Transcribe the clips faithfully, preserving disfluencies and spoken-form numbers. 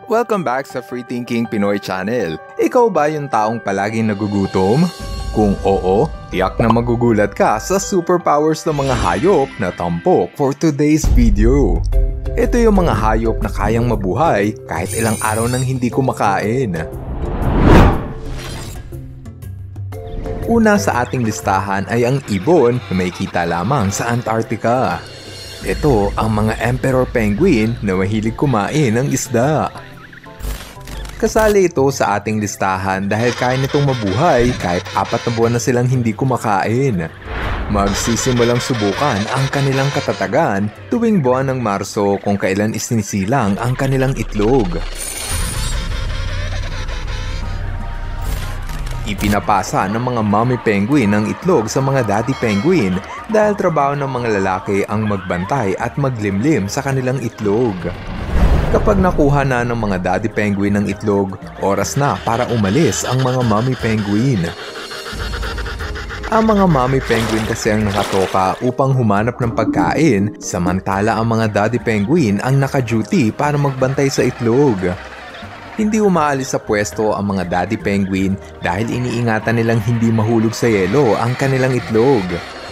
Welcome back sa Free Thinking Pinoy Channel. Ikaw ba yung taong palaging nagugutom? Kung oo, tiyak na magugulat ka sa superpowers ng mga hayop na tampok for today's video. Ito yung mga hayop na kayang mabuhay kahit ilang araw nang hindi kumakain. Una sa ating listahan ay ang ibon na may kita lamang sa Antarctica. Ito ang mga emperor penguin na mahilig kumain ng isda. Kasali ito sa ating listahan dahil kaya nitong mabuhay kahit apat na buwan na silang hindi kumakain. Magsisimulang subukan ang kanilang katatagan tuwing buwan ng Marso kung kailan isinisilang ang kanilang itlog. Ipinapasa ng mga mommy penguin ang itlog sa mga daddy penguin dahil trabaho ng mga lalaki ang magbantay at maglimlim sa kanilang itlog. Kapag nakuha na ng mga daddy penguin ng itlog, oras na para umalis ang mga mommy penguin. Ang mga mommy penguin kasi ang nakatoka upang humanap ng pagkain, samantala ang mga daddy penguin ang naka-duty para magbantay sa itlog. Hindi umaalis sa pwesto ang mga daddy penguin dahil iniingatan nilang hindi mahulog sa yelo ang kanilang itlog.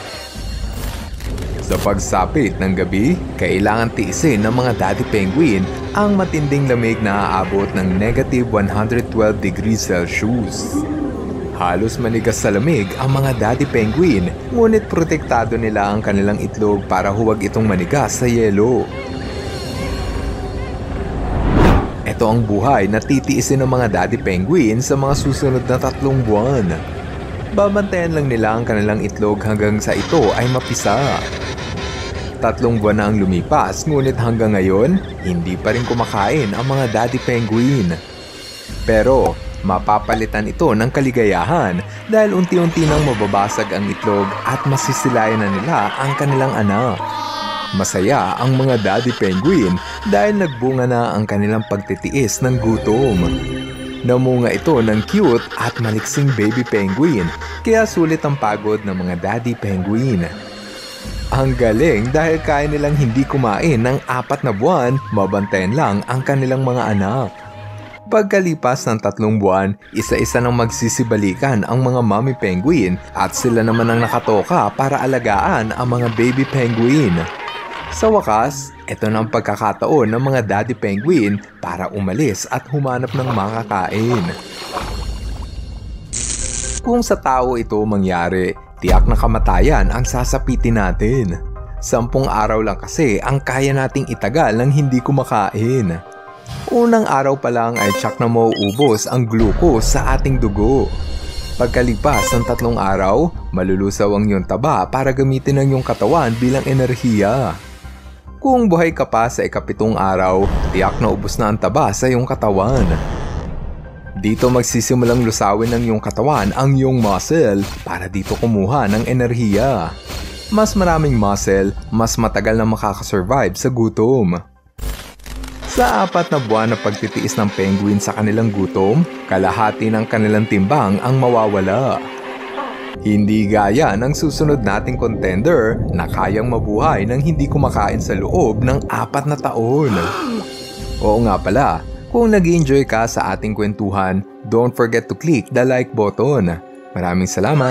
Sa pagsapit ng gabi, kailangan tiisin ng mga daddy penguin ang matinding lamig na aabot ng negative one hundred twelve degrees Celsius. Halos manigas sa lamig ang mga daddy penguin, ngunit protektado nila ang kanilang itlog para huwag itong manigas sa yelo. Ito ang buhay na titiisin ng mga daddy penguin sa mga susunod na tatlong buwan. Babantayan lang nila ang kanilang itlog hanggang sa ito ay mapisa. Tatlong buwan na ang lumipas, ngunit hanggang ngayon, hindi pa rin kumakain ang mga daddy penguin. Pero, mapapalitan ito ng kaligayahan dahil unti-unti nang mababasag ang itlog at masisilayan na nila ang kanilang anak. Masaya ang mga daddy penguin dahil nagbunga na ang kanilang pagtitiis ng gutom. Namunga ito ng cute at maliksing baby penguin, kaya sulit ang pagod ng mga daddy penguin. Ang galing dahil kaya nilang hindi kumain ng apat na buwan, mabantayan lang ang kanilang mga anak. Pagkalipas ng tatlong buwan, isa-isa nang magsisibalikan ang mga mommy penguin at sila naman ang nakatoka para alagaan ang mga baby penguin. Sa wakas, ito na ang pagkakataon ng mga daddy penguin para umalis at humanap ng makakain. Kung sa tao ito mangyari, tiyak na kamatayan ang sasapitin natin. Sampung araw lang kasi ang kaya nating itagal ng hindi kumakain. Unang araw pa lang ay tsak na mauubos ang glucose sa ating dugo. Pagkalipas ng tatlong araw, malulusaw ang iyong taba para gamitin ang iyong katawan bilang enerhiya. Kung buhay ka pa sa ikapitong araw, tiyak na ubos na ang taba sa iyong katawan. Dito magsisimulang lusawin ng iyong katawan ang iyong muscle para dito kumuha ng enerhiya. Mas maraming muscle, mas matagal na makakasurvive sa gutom. Sa apat na buwan na pagtitiis ng penguin sa kanilang gutom, kalahati ng kanilang timbang ang mawawala. Hindi gaya ng susunod nating contender na kayang mabuhay nang hindi kumakain sa loob ng apat na taon. Oo nga pala, kung nag-enjoy ka sa ating kwentuhan, don't forget to click the like button. Maraming salamat!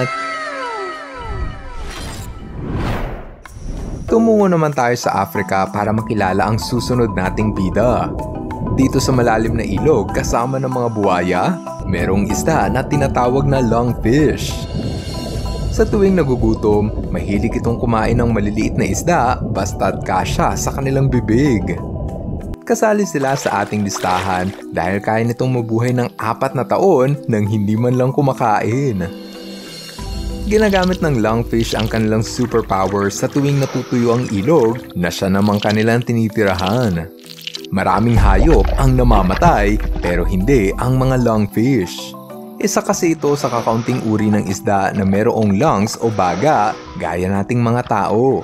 Tumungo naman tayo sa Africa para makilala ang susunod nating bida. Dito sa malalim na ilog kasama ng mga buwaya, merong isda na tinatawag na lungfish. Sa tuwing nagugutom, mahilig itong kumain ng maliliit na isda basta't kasya sa kanilang bibig. Kasali sila sa ating listahan dahil kaya nitong mabuhay ng apat na taon nang hindi man lang kumakain. Ginagamit ng lungfish ang kanilang superpowers sa tuwing natutuyo ang ilog na siya namang kanilang tinitirahan. Maraming hayop ang namamatay pero hindi ang mga lungfish. Isa kasi ito sa kakaunting uri ng isda na merong lungs o baga gaya nating mga tao.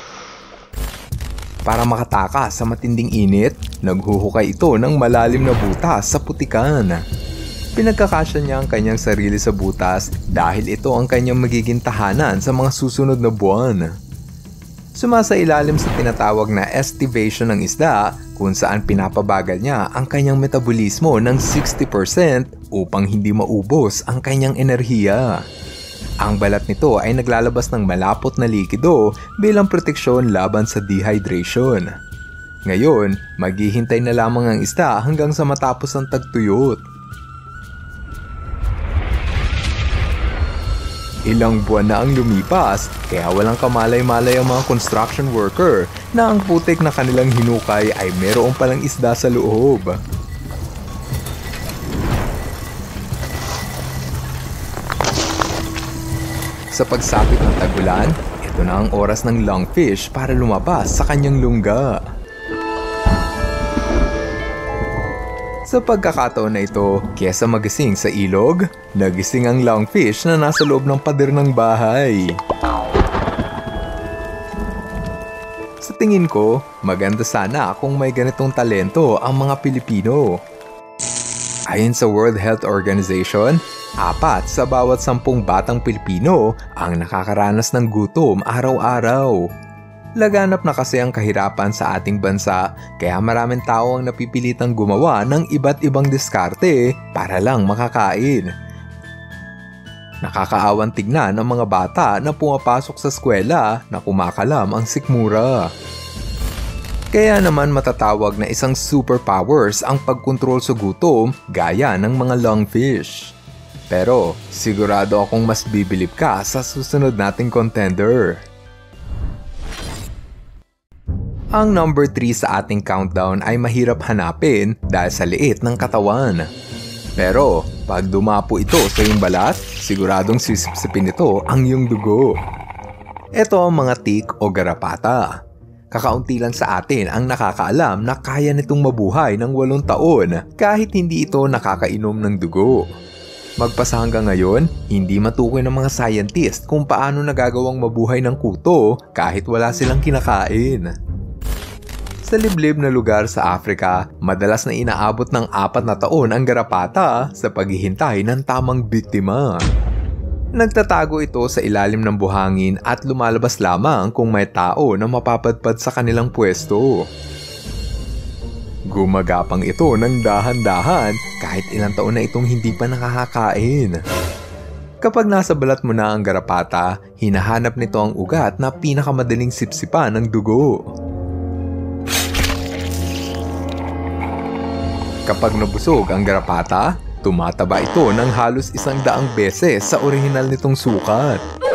Para makatakas sa matinding init, naghuhukay ito ng malalim na butas sa putikan. Pinagkakasya niya ang kanyang sarili sa butas dahil ito ang kanyang magiging tahanan sa mga susunod na buwan. Sumasailalim sa tinatawag na estivation ng isda kung saan pinapabagal niya ang kanyang metabolismo ng sixty percent upang hindi maubos ang kanyang enerhiya. Ang balat nito ay naglalabas ng malapot na likido bilang proteksyon laban sa dehydration. Ngayon, maghihintay na lamang ang isda hanggang sa matapos ang tagtuyot. Ilang buwan na ang lumipas, kaya walang kamalay-malay ang mga construction worker na ang putik na kanilang hinukay ay mayroong palang isda sa loob. Sa pagsapit ng tagulan, ito na ang oras ng lungfish para lumabas sa kanyang lungga. Sa pagkakataon na ito, kesa magising sa ilog, nagising ang lungfish na nasa loob ng pader ng bahay. Sa tingin ko, maganda sana kung may ganitong talento ang mga Pilipino. Ayon sa World Health Organization, apat sa bawat sampung batang Pilipino ang nakakaranas ng gutom araw-araw. Laganap na kasi ang kahirapan sa ating bansa, kaya maraming tao ang napipilitang gumawa ng iba't ibang diskarte para lang makakain. Nakakaawang tignan ang mga bata na pumapasok sa eskwela na kumakalam ang sikmura. Kaya naman matatawag na isang superpowers ang pagkontrol sa gutom gaya ng mga lungfish. Pero sigurado akong mas bibilib ka sa susunod nating contender. Ang number three sa ating countdown ay mahirap hanapin dahil sa liit ng katawan. Pero pag dumapo ito sa iyong balat, siguradong sisipsipin ito ang iyong dugo. Ito ang mga tick o garapata. Kakaunti lang sa atin ang nakakaalam na kaya nitong mabuhay ng walong taon kahit hindi ito nakakainom ng dugo. Magpasa hanggang ngayon, hindi matukoy ng mga scientist kung paano nagagawang mabuhay ng kuto kahit wala silang kinakain. Sa liblib na lugar sa Africa, madalas na inaabot ng apat na taon ang garapata sa paghihintay ng tamang biktima. Nagtatago ito sa ilalim ng buhangin at lumalabas lamang kung may tao na mapapadpad sa kanilang pwesto. Gumagapang ito ng dahan-dahan kahit ilang taon na itong hindi pa nakakakain. Kapag nasa balat mo na ang garapata, hinahanap nito ang ugat na pinakamadaling sipsipan ng dugo. Kapag nabusog ang garapata, tumataba ito ng halos isang daang beses sa orihinal nitong sukat.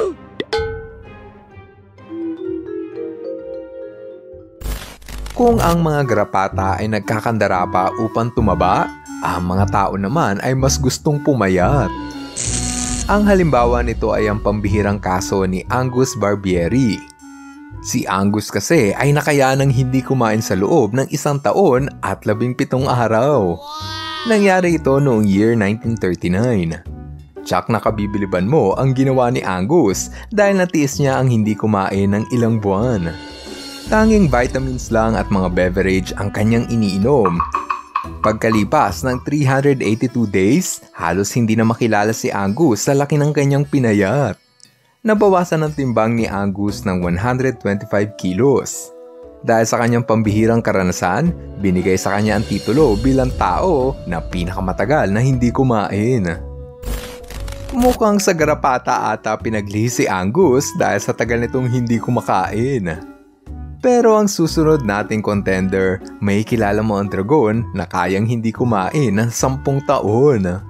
Kung ang mga garapata ay nagkakandara pa upang tumaba, ang mga tao naman ay mas gustong pumayat. Ang halimbawa nito ay ang pambihirang kaso ni Angus Barbieri. Si Angus kasi ay nakayanang hindi kumain sa loob ng isang taon at labing pitong araw. Nangyari ito noong year nineteen thirty-nine. Tsak na kabibiliban mo ang ginawa ni Angus dahil natiis niya ang hindi kumain ng ilang buwan. Tanging vitamins lang at mga beverage ang kanyang iniinom. Pagkalipas ng three hundred eighty-two days, halos hindi na makilala si Angus sa laki ng kanyang pinayat. Nabawasan ang timbang ni Angus ng one hundred twenty-five kilos. Dahil sa kanyang pambihirang karanasan, binigay sa kanya ang titulo bilang tao na pinakamatagal na hindi kumain. Mukhang sa garapata ata pinaglihi si Angus dahil sa tagal nitong hindi kumakain. Pero ang susunod nating contender, may kilala mo ang dragon na kayang hindi kumain ng sampung taon.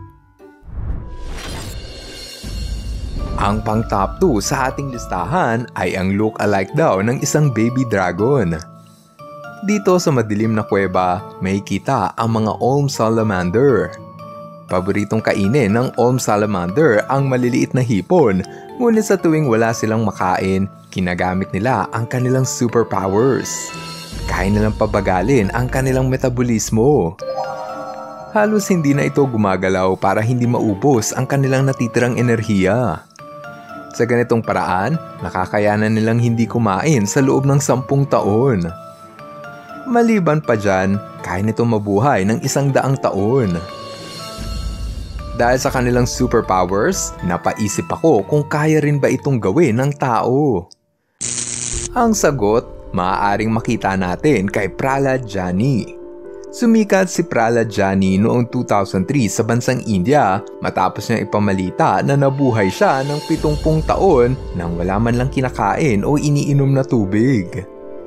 Ang pang top two sa ating listahan ay ang look-alike daw ng isang baby dragon. Dito sa madilim na kuweba, may kita ang mga Olm salamander. Paboritong kainin ng Olm salamander ang maliliit na hipon, ngunit sa tuwing wala silang makain, kinagamit nila ang kanilang superpowers. Kaya nilang pabagalin ang kanilang metabolismo. Halos hindi na ito gumagalaw para hindi maubos ang kanilang natitirang enerhiya. Sa ganitong paraan, nakakayanan nilang hindi kumain sa loob ng sampung taon. Maliban pa dyan, kaya nito mabuhay ng isang daang taon. Dahil sa kanilang superpowers, napaisip ako kung kaya rin ba itong gawin ng tao. Ang sagot, maaaring makita natin kay Prahlad Jani. Sumikat si Prahlad Jani noong two thousand three sa bansang India matapos niyang ipamalita na nabuhay siya ng pitungpung taon nang wala man lang kinakain o iniinom na tubig.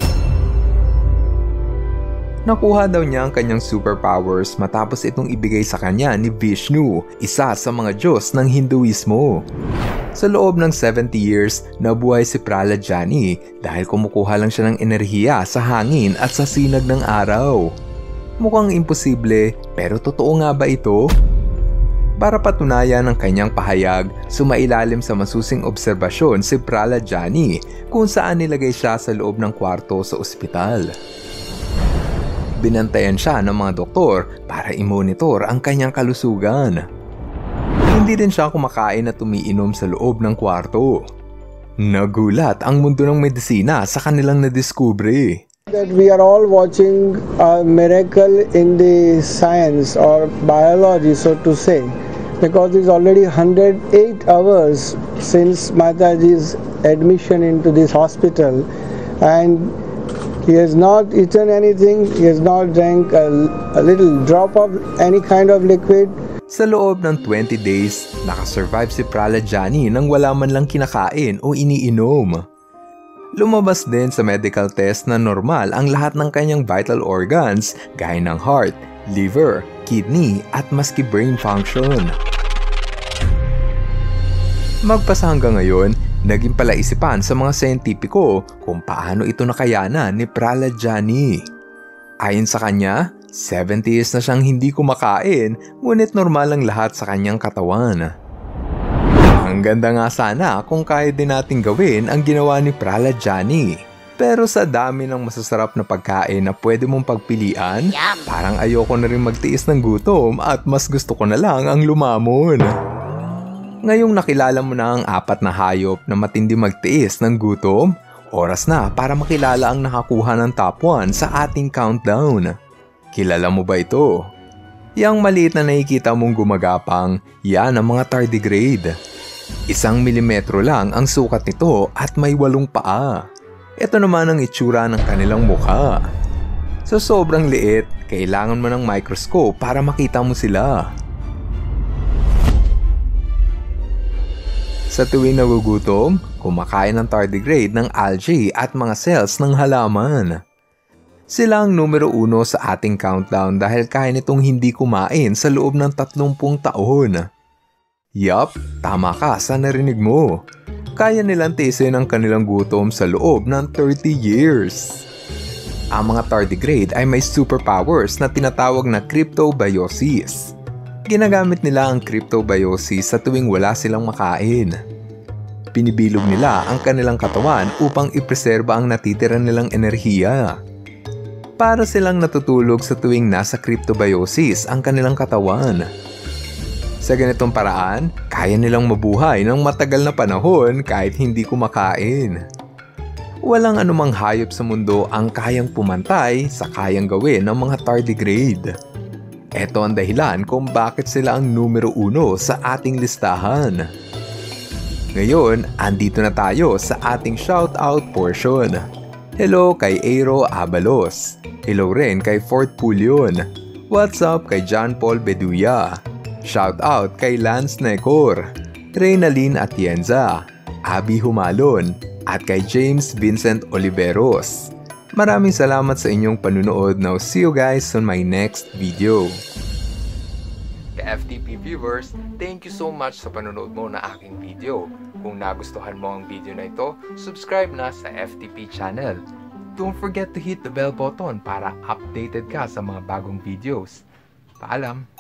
Nakuha daw niya ang kanyang superpowers matapos itong ibigay sa kanya ni Vishnu, isa sa mga Diyos ng Hinduismo. Sa loob ng seventy years, nabuhay si Prahlad Jani dahil kumukuha lang siya ng enerhiya sa hangin at sa sinag ng araw. Mukhang imposible, pero totoo nga ba ito? Para patunayan ang kanyang pahayag, sumailalim sa masusing obserbasyon si Prahlad Jani kung saan nilagay siya sa loob ng kwarto sa ospital. Binantayan siya ng mga doktor para i-monitor ang kanyang kalusugan. Hindi rin siya kumakain at umiinom sa loob ng kwarto. Nagulat ang mundo ng medisina sa kanilang nadiskubre. That we are all watching a miracle in the science or biology, so to say, because it's already one hundred eight hours since Mataji's admission into this hospital, and he has not eaten anything, he has not drank a, a little drop of any kind of liquid. Sa loob ng twenty days, nakasurvive si Prahlad Jani nang wala man lang kinakain o iniinom. Lumabas din sa medical test na normal ang lahat ng kanyang vital organs gaya ng heart, liver, kidney at maski brain function. Magpasa hanggang ngayon, naging palaisipan sa mga siyentipiko kung paano ito nakayanan ni Prahlad Jani. Ayon sa kanya, seventy years na siyang hindi kumakain, ngunit normal ang lahat sa kanyang katawan. Ang ganda nga sana kung kaya din nating gawin ang ginawa ni Prahlad Jani. Pero sa dami ng masasarap na pagkain na pwede mong pagpilian, parang ayoko na rin magtiis ng gutom at mas gusto ko na lang ang lumamon. Ngayong nakilala mo na ang apat na hayop na matindi magtiis ng gutom, oras na para makilala ang nakakuha ng top one sa ating countdown. Kilala mo ba ito? Yang maliit na nakikita mong gumagapang, yan ang mga tardigrade. Isang milimetro lang ang sukat nito at may walong paa. Ito naman ang itsura ng kanilang mukha. So sobrang liit, kailangan mo ng microscope para makita mo sila. Sa tuwing nagugutom, kumakain ng tardigrade ng algae at mga cells ng halaman. Sila ang numero uno sa ating countdown dahil kaya nitong hindi kumain sa loob ng tatlumpung taon. Yup, tama ka sa narinig mo. Kaya nilang tiisin ang kanilang gutom sa loob ng thirty years. Ang mga tardigrade ay may superpowers na tinatawag na cryptobiosis. Ginagamit nila ang cryptobiosis sa tuwing wala silang makain. Pinibilog nila ang kanilang katawan upang ipreserba ang natitira nilang enerhiya. Para silang natutulog sa tuwing nasa cryptobiosis ang kanilang katawan. Sa ganitong paraan, kaya nilang mabuhay ng matagal na panahon kahit hindi kumakain. Walang anumang hayop sa mundo ang kayang pumantay sa kayang gawin ng mga tardigrade. Ito ang dahilan kung bakit sila ang numero uno sa ating listahan. Ngayon, andito na tayo sa ating shoutout portion. Hello kay Aero Abalos. Hello rin kay Fort Pulion. What's up kay John Paul Beduya. Shoutout kay Lance Necor, Reynalyn Atienza, Abby Humalon, at kay James Vincent Oliveros. Maraming salamat sa inyong panunood. Now see you guys on my next video. Ka-F T P viewers, thank you so much sa panunood mo na aking video. Kung nagustuhan mo ang video na ito, subscribe na sa F T P channel. Don't forget to hit the bell button para updated ka sa mga bagong videos. Paalam!